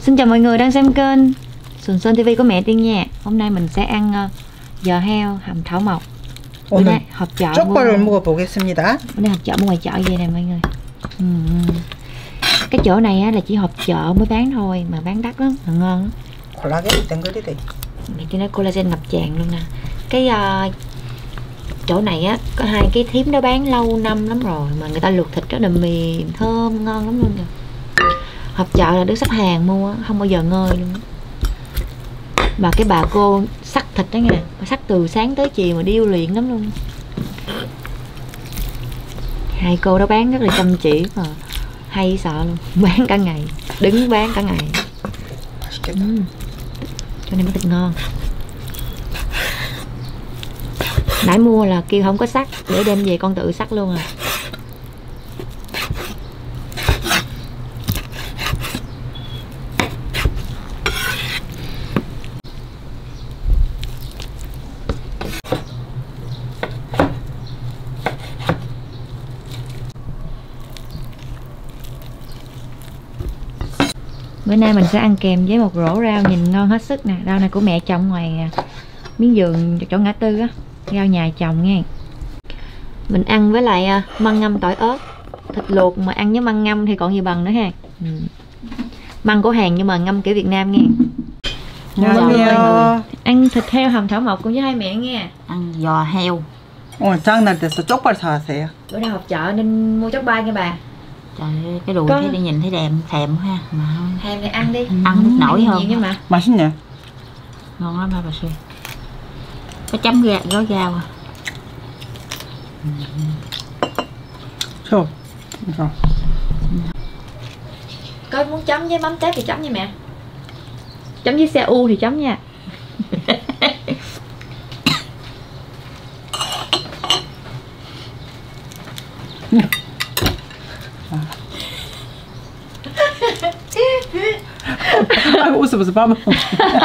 Xin chào mọi người đang xem kênh Sườn Sơn TV của mẹ Tiên nha. Hôm nay mình sẽ ăn giò heo hầm thảo mộc. Bữa nay họp chợ 쪽발을 먹어보겠습니다. Bữa nay họp chợ mua ngoài chợ vậy nè mọi người. Cái chỗ này á, là chỉ họp chợ mới bán thôi, mà bán đắt lắm, mà ngon lắm. 콜라겐 땡그리대. Mẹ Tiên nói collagen ngập tràn luôn nè. Cái chỗ này á có hai cái thím đó bán lâu năm lắm rồi, mà người ta luộc thịt rất là mềm thơm ngon lắm luôn kìa. Họp chợ là đứng xếp hàng mua, không bao giờ ngơi luôn. Mà cái bà cô sắc thịt đó nha, sắc từ sáng tới chiều mà điêu luyện lắm luôn. Hai cô đó bán rất là chăm chỉ mà hay sợ luôn, bán cả ngày, đứng bán cả ngày. Cho nên mới thịt ngon. Nãy mua là kêu không có sắc, để đem về con tự sắc luôn à. Bữa nay mình sẽ ăn kèm với một rổ rau nhìn ngon hết sức nè. Rau này của mẹ trồng ngoài miếng vườn chỗ ngã tư á, rau nhà trồng nha. Mình ăn với lại măng ngâm tỏi ớt. Thịt luộc mà ăn với măng ngâm thì còn gì bằng nữa ha. Măng của Hàn nhưng mà ngâm kiểu Việt Nam nha. Ăn thịt heo hầm thảo mộc cùng với hai mẹ nha. Ăn giò heo. 장날 돼서 쪽발 사왔어요. Bữa nay họp chợ nên mua chóc bay nha bà. Trời ơi, cái đùi thấy nhìn thấy đẹp thèm ha. Mà Hèm thì ăn đi. ăn nước nổi hơn. Nhưng mà 맛있네. Ngon lắm ha bà Xuy. Có chấm gói rau à. 저. có muốn chấm với mắm tép thì chấm nha mẹ. Chấm với xe u thì chấm nha. 웃으면서 밥 먹어.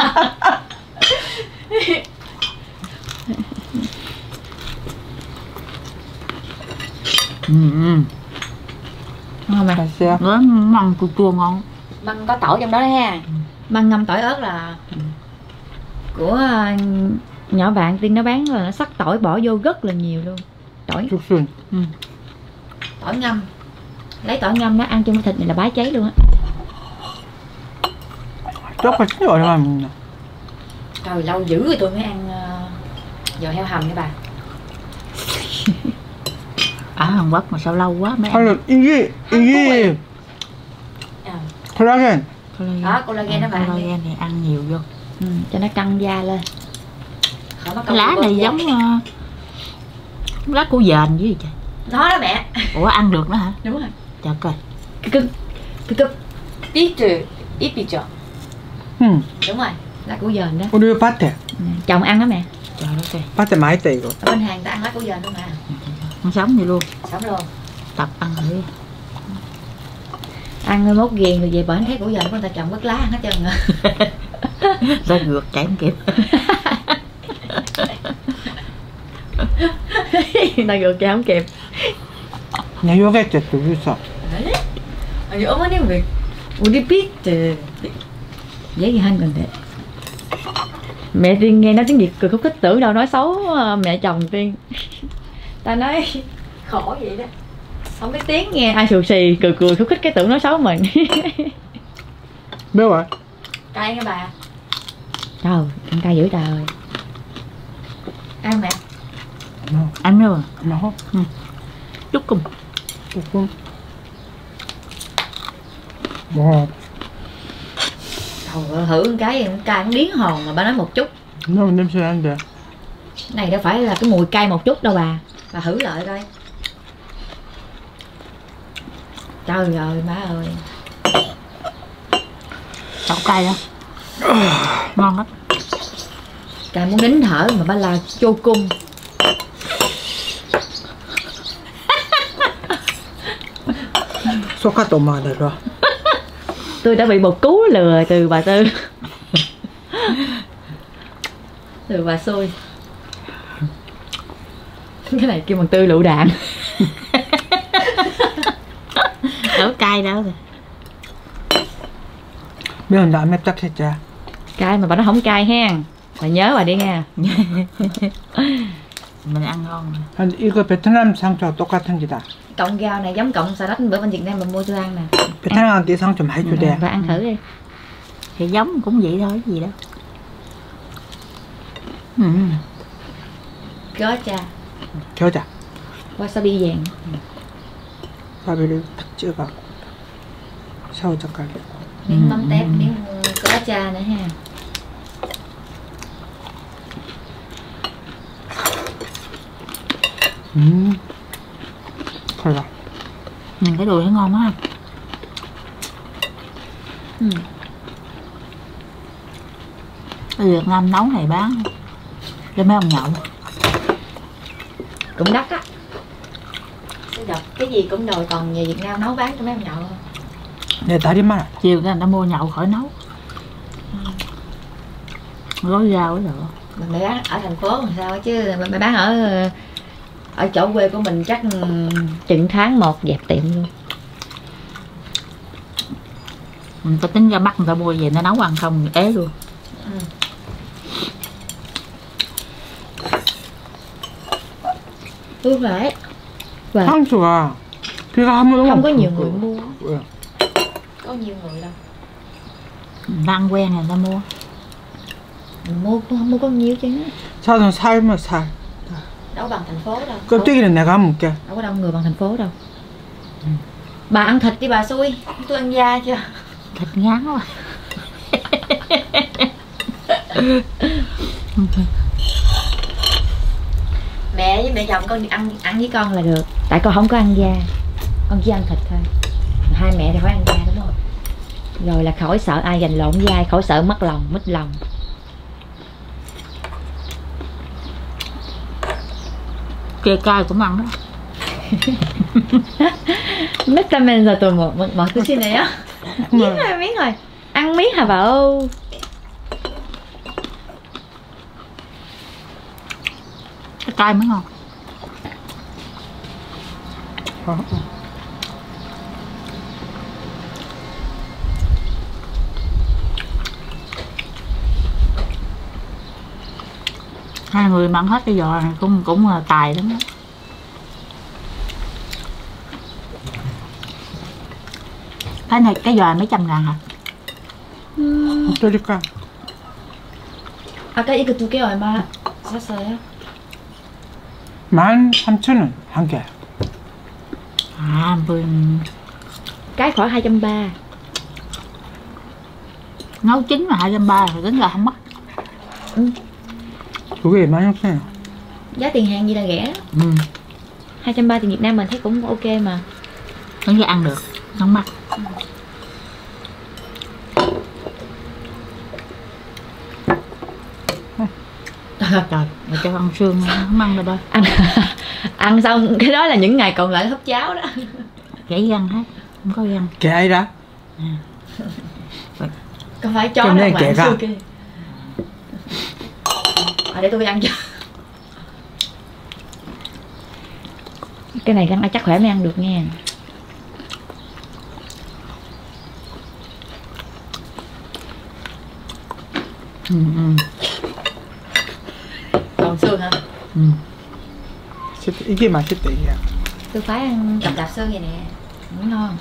Ngon mà. 맛있어요. Nó măng chua chua ngon. Măng có tỏi trong đó đấy ha. Măng ngâm tỏi ớt là của nhỏ bạn Tiên nó bán, là nó sắc tỏi bỏ vô rất là nhiều luôn. Tỏi 죽순. tỏi ngâm. Lấy tỏi ngâm nó ăn chung với thịt này là bá cháy luôn á. 쪽발 진짜 오랜만에 먹는다. Trời lâu dữ rồi tôi mới ăn giò heo hầm nha bà. Ở Hàn Quốc mà sao lâu quá mấy 아니 이게 콜라겐. Đó collagen đó bà. Collagen thì ăn nhiều vô. Cho nó căng da lên. Cái lá này giống lá củ dền với gì trời. Nó đó mẹ. Ủa ăn được đó hả? Đúng rồi. Trời coi. Cái ít bị trộn. Đúng rồi, lá củ dền đó. 우리 밭에. Chồng ăn đó mẹ. Trời đất ơi. 밭에 많이 있다 이거. Ở bên Hàn ta ăn lá củ dền luôn mà. Ăn sống vậy luôn. Sống luôn. Tập ăn thử. Ăn mốt ghiền rồi về bển thấy củ dền của người ta trồng bất lá ăn hết trơn rồi. Ra gượt chạy không kịp. Người ta gượt chạy không kịp. 그냥 요겠지 또 있어. 아니 어머님 왜 우리 삐트 얘기하는 건데. Mẹ Tiên nghe nói tiếng Việt cười khúc khích, tưởng đâu nói xấu mẹ chồng Tiên. Ta nói khổ vậy đó, không biết tiếng nghe ai xù xì cười khúc khích cái tưởng nói xấu mình. 매워. Cay nha bà. Trời ăn cay dữ trời. Ăn mẹ. Ăn đâu à? nó. Chút cùng. 조금. 와. Trời ơi, thử một cái cay cũng điến hồn mà bà nói một chút. 너무 냄새 나는데. Này đâu phải là cái mùi cay một chút đâu bà. Bà thử lại coi. Trời ơi má ơi. Đậu cay đó. Ngon lắm. Cay muốn nín thở mà bà là chô cung. 소카도 엄마가 내려. Tôi đã bị một cú lừa từ bà Tư. Từ bà xui. Cái này kêu bằng Tư lựu đạn. Đỡ cay đâu rồi. 매운데 안 맵다 했자. Cay mà bà nó không cay ha. Bà nhớ bà đi nha. Mình ăn ngon. 이거 베트남 상추와 똑같은 기다. Cọng rau này giống cọng xà lách bữa bên Việt Nam mình mua tôi ăn nè. 베트남 게 상추 많이 주대. Bà ăn thử đi. Thì giống cũng vậy thôi, cái gì đâu. Gyoza. 겨자. Wasabi vàng. 와비를 탁 찍어갖고 새우젓갈. Miếng mắm tép, miếng gyoza nữa ha. 걸라. Nhìn cái đùi thấy ngon quá. Ở Việt Nam nấu này bán cho mấy ông nhậu. Cũng đắt á. Cái gì cũng đòi còn về Việt Nam nấu bán cho mấy ông nhậu. 내 다리만. Chiều cái người ta mua nhậu khỏi nấu. Gói rau đó rồi. Mày bán ở thành phố làm sao chứ mày bán ở chỗ quê của mình chắc chừng tháng 1 dẹp tiệm luôn. Người ta tính ra bắt người ta mua về nó nấu ăn không ế luôn. Phải. Và 상추가 비가 한 번 오면 không có nhiều người mua. 왜? Có nhiều người đâu. Người ta ăn quen người ta mua. Mình mua cũng không mua có nhiêu chứ. 사는 살면 살. Đâu bằng thành phố đâu. 껍데기는 내가 먹게. Đâu có đông người bằng thành phố đâu. Bà ăn thịt đi bà xui. Tôi ăn da chưa? Thịt ngán quá. Mẹ với mẹ chồng con ăn với con là được. Tại con không có ăn da. Con chỉ ăn thịt thôi. Hai mẹ thì phải ăn da đúng không? Rồi là khỏi sợ ai giành lộn với ai, khỏi sợ mất lòng, mít lòng. Kê cay cũng ăn đó. Metamen rồi tôi một cái xin này á. Miếng rồi. Ăn miếng hả bà ơi. Cái cay mới ngon. Hai người mà ăn hết cái giò này cũng là tài lắm đó. Cái này cái giò mấy trăm ngàn hả? 어떨까? 아까 이거 2개 얼마 샀어요? 13,000원 한 개. À, Cái khoảng 230. nấu chín mà 230 thì tính là không mắc. 두 개에 16,000원. Giá tiền hàng gì là rẻ đó. 230 tiền Việt Nam mình thấy cũng ok mà. Vẫn ăn được, không mắc. Trời, mà cho ăn xương không ăn được đâu. Ăn xong cái đó là những ngày còn lại húp cháo đó. Gãy răng hết, không có răng. 개 아니라? Có phải chó Cho đâu nên mà kể ăn cả. xương kia. Để tôi ăn cho. Cái này ăn chắc khỏe mới ăn được nha. Còn xương hả? 이게 맛있다 이게. Tôi phải ăn đạp xương vậy nè. Cũng ngon.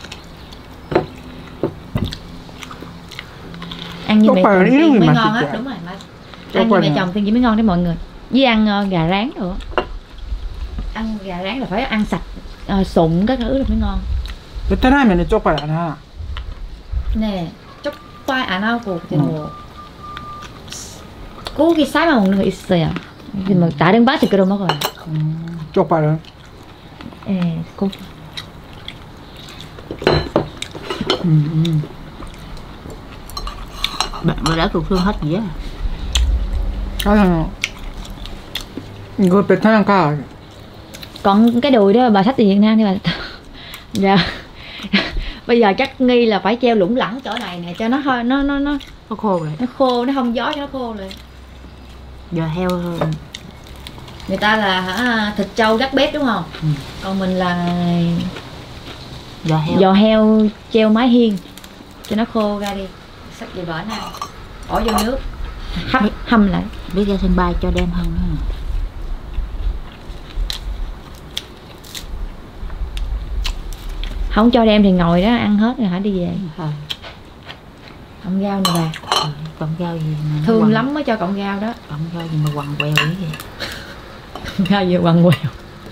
Ăn như mẹ Chốt chồng bài tiên người mới mà ngon thịt á, gà. đúng rồi mà. Chốt Ăn như bài mẹ nè. chồng tiên chỉ mới ngon đấy mọi người. Với ăn gà rán nữa. Ăn gà rán là phải ăn sạch sụn các thứ rồi mới ngon. 베트남에는 쪽발 안 하나. Nè, 쪽발 안 하고 뭐 고기 삶아 먹는 거 있어요. 뭐 다른 바지그로 먹어요. 쪽발은 예, 고기. Bà đã thuộc thương hết gì á. 나는 이거 베트남 가. Còn cái đùi đó bà xách từ Việt Nam đi bà. Dạ. Bây giờ chắc nghi là phải treo lủng lẳng chỗ này nè cho nó Nó khô rồi. nó khô, nó không gió cho nó khô rồi. Giờ heo Người ta là thịt trâu gác bếp đúng không? Còn mình là giò heo. giò heo treo mái hiên cho nó khô ra đi. Sắc về bển ăn. Bỏ vô nước. Hâm lại. Biết ra sân bay cho đem hơn nữa. Không cho đem thì ngồi đó ăn hết rồi hả đi về. Cọng rau nè bà. Cọng rau gì mà Thương quằn, lắm mới cho cọng rau đó. cọng rau gì mà quằn quèo vậy kìa. Rau gì quằn quèo.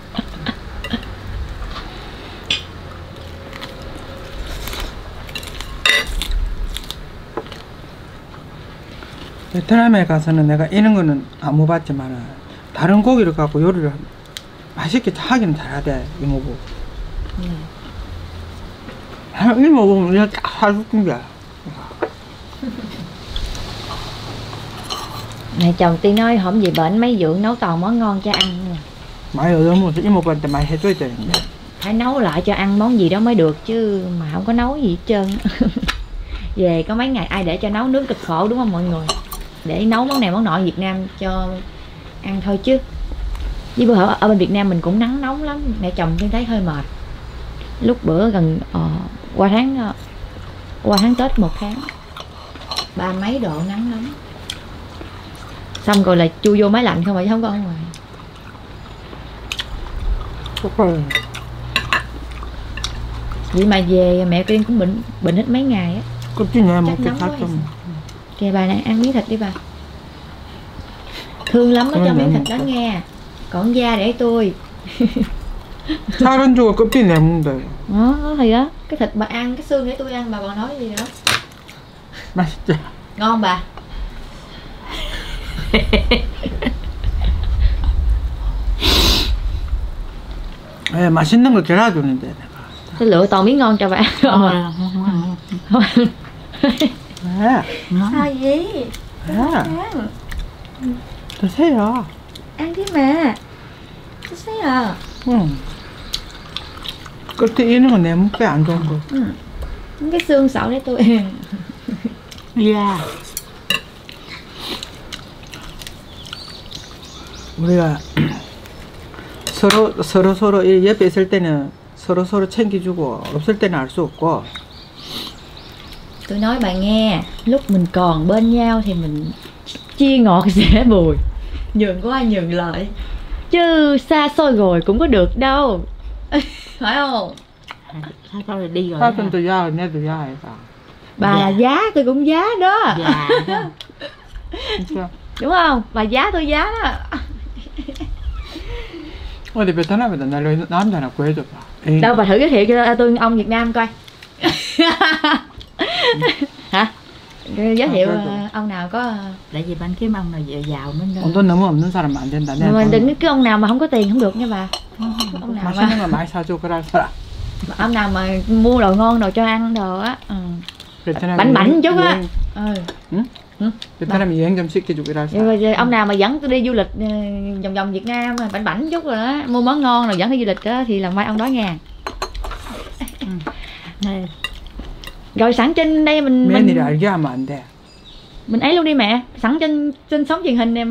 베트남에 가서는 내가 이런 거는 안 먹어봤지만 다른 고기를 갖고 요리를 맛있게 하기는 잘하대 이모부. 이모부 그냥 딱 사줄게. Mẹ chồng Tiên nói hổng về bệnh mấy dưỡng nấu toàn món ngon cho ăn nè. 많이 얻어먹어서 이모부한테 많이 해줘야 되는데. Phải nấu lại cho ăn món gì đó mới được chứ mà không có nấu gì hết trơn. Về có mấy ngày ai để cho nấu nướng cực khổ đúng không mọi người? Để nấu món này món nọ Việt Nam cho ăn thôi chứ. Với bữa ở bên Việt Nam mình cũng nắng nóng lắm. Mẹ chồng Tiên thấy hơi mệt. Lúc bữa gần qua tháng Tết 1 tháng 30 mấy độ nắng lắm. Xong rồi là chui vô máy lạnh không mà chứ không có ở ngoài. 쪽발. Vậy mà về mẹ Tiên cũng bệnh hết mấy ngày á. 껍질 내가 Chắc 먹게 nóng quá 살 hay 좀. Kìa bà này ăn miếng thịt đi bà. Thương lắm mới cho Thôi miếng để thịt đó một nghe. Còn da để tôi. 살은 주고 껍질 내먹는다. Đó thì đó, cái thịt bà ăn, cái xương để tôi ăn, bà còn nói gì nữa. 맛있지? Ngon bà. 예, 맛있는 걸 골라주는데 내가. Tôi lựa toàn miếng ngon cho bà ăn. Không à? Không ăn. 왜? Sao vậy? 왜? 드세요. Ăn đi mà. Tôi thấy à. 응. 껍질 있는 거 내먹게 안 좋은 거. Cái xương sọ để tôi ăn. Yeah. 우리가 서로 이 옆에 있을 때는 서로 챙겨주고 없을 때는 알 수 없고. Tôi nói bà nghe, lúc mình còn bên nhau thì mình chia ngọt sẻ bùi, nhường có ai nhường lại, chứ xa xôi rồi cũng có được đâu. Phải không? Sao rồi đi rồi. 사돈도 야, 내도 야해가. Bà là giá tôi cũng giá đó. Dạ đó. 진짜. Đúng không? Bà giá tôi giá đó. 어디 베트남에다 날 남자 하나 구해줘봐. 에이. Đâu bà thử giới thiệu cho tôi ông Việt Nam coi. Hả? Giới thiệu ông nào có. Tại vì bạn kiếm ông nào giàu mới 돈 너무 없는 사람은 안 된다. 내가 Mà 돈 đừng cứ ông nào mà không có tiền không được nha bà. Ông nào 맛있는 mà 거 많이 사줘 그럴 사람. ông nào mà mua đồ ngon đồ cho ăn đồ á. 베트남 Bảnh bảnh chút á. 베트남 여행 좀 시켜주고 이럴 사람. Rồi ông nào mà dẫn tôi đi du lịch vòng vòng Việt Nam bảnh bảnh chút rồi đó, mua món ngon rồi dẫn đi du lịch đó thì là mai ông đó nha. Rồi sẵn trên đây mình 며느리 알게 하면 안 돼. mình ấy luôn đi mẹ, sẵn trên sóng truyền hình này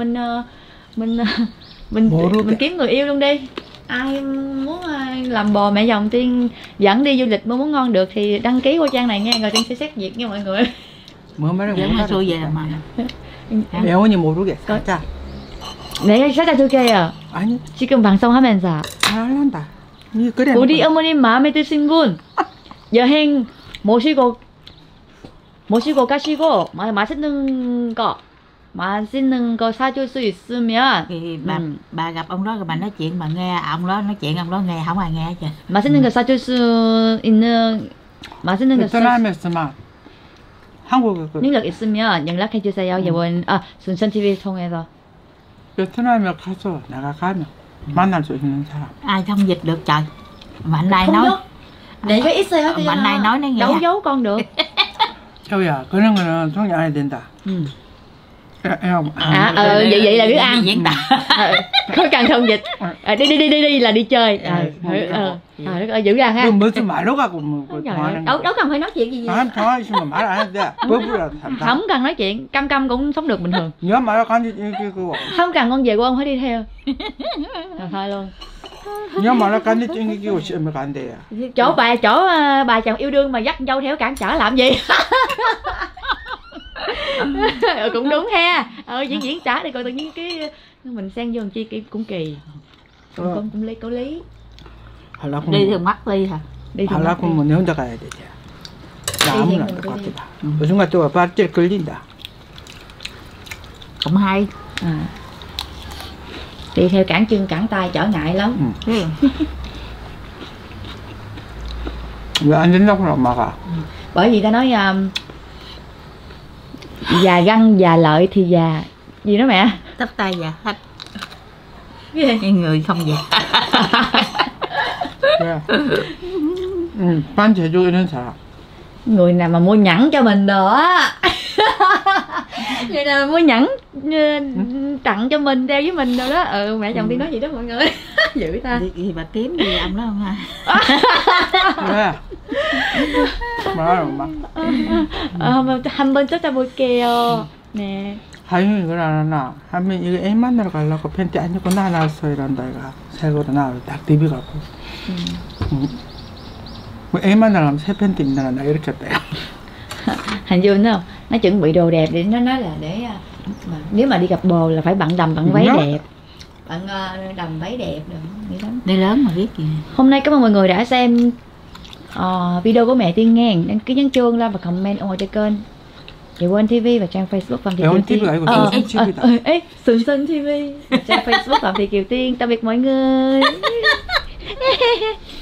mình kiếm người yêu luôn đi. Ai muốn làm bò mẹ chồng Tiên dẫn đi du lịch mua món ngon được thì đăng ký qua trang này nha, rồi Tiên sẽ xét duyệt nha mọi người. 뭐 말을 Dẫn nó xui về mà. 영원히 모르게 가자. 네, 살짝 줄게요. 아니 지금 방송하면서 안 한다. 니 그래. 우리 어머님 마음에 드신 분 여행 모시고 가시고 맛있는 거 사줄 수 있으면 Thì bà gặp ông đó rồi bà nói chuyện, bà nghe ông đó nói chuyện, ông đó nghe không ai nghe hết trơn. 맛있는 거 사줄 수 있는 맛있는 거 베트남에서만 한국에 그 능력 있으면 연락해 주세요. 이번 순천 TV 통해서. 베트남에 가서 내가 가면 만날 수 있는 사람. Ai thông dịch được trời. Mà anh này nói. Để có ít thôi Mà anh này nói nó nghe. Đâu giấu con được. 저야 그런 거는 통역 안 해야 된다. Vậy là biết ăn. Diễn tả. Có cần thông dịch. Đi là đi chơi. Đất ơi giữ ra ha. 너 무슨 말로 갖고 뭐 통하는 Đâu cần phải nói chuyện gì. 난 통화하시면 말 안 해도 돼. 법으로 산다. Không cần nói chuyện, câm cũng sống được bình thường. 네가 말을 간지 이게 그거. Không cần con về của ông phải đi theo. Rồi thôi luôn. 네가 말을 간지 찡기고 시험을 간대요. Chỗ bà chồng yêu đương mà dắt dâu theo cản trở làm gì? Cũng đúng ha. Diễn trả đi coi tự nhiên cái mình xen vô làm chi cũng kỳ. Cũng lý có lý. đi thường mắt đi hả? Đi thường 하려고 하면 내 혼자 가야 되지. 나 아무나 안 될 것 같다. 요즘 같은 거 발질 걸린다. Cũng hay. Đi theo cản chân cản tay trở ngại lắm. 왜 안 된다고 엄마가? Bởi vì ta nói già găng già lợi thì già gì đó mẹ? Tóc tay già hết. Cái gì? Nhưng người không già. 그래. 반 제조 이런 사람. Người nào mà mua nhẫn cho mình đồ á. Người nào mà mua nhẫn tặng cho mình đeo với mình đâu đó. Mẹ chồng Tiên nói vậy đó mọi người. Dữ ta. Gì bà kiếm gì ông đó không ha? 그래. 말하는 엄마. 한번 찾아볼게요. 네. 하윤이 그걸 안 하나? 하면 이거 애 만나러 가려고 팬티 안 입고 나왔어 이런다 이가 새 거로 나와 딱 디비갖고. 애 만나러 가면 새 팬티 입나 나 이렇게 했다. Hình như nó không? Nó chuẩn bị đồ đẹp để nó nói là để mà nếu mà đi gặp bồ là phải bận đầm bận váy đẹp, bận đầm váy đẹp rồi nghĩ lắm. Đi lớn mà biết gì. Hôm nay cảm ơn mọi người đã xem video của mẹ Tiên Nghe. Đăng ký nhấn chuông like và comment ủng hộ cho kênh Chị Quên TV và trang Facebook Phạm Thị Kiều Tiên. Sừng Sân TV, trang Facebook Phạm Thị Kiều Tiên. Tạm biệt mọi người.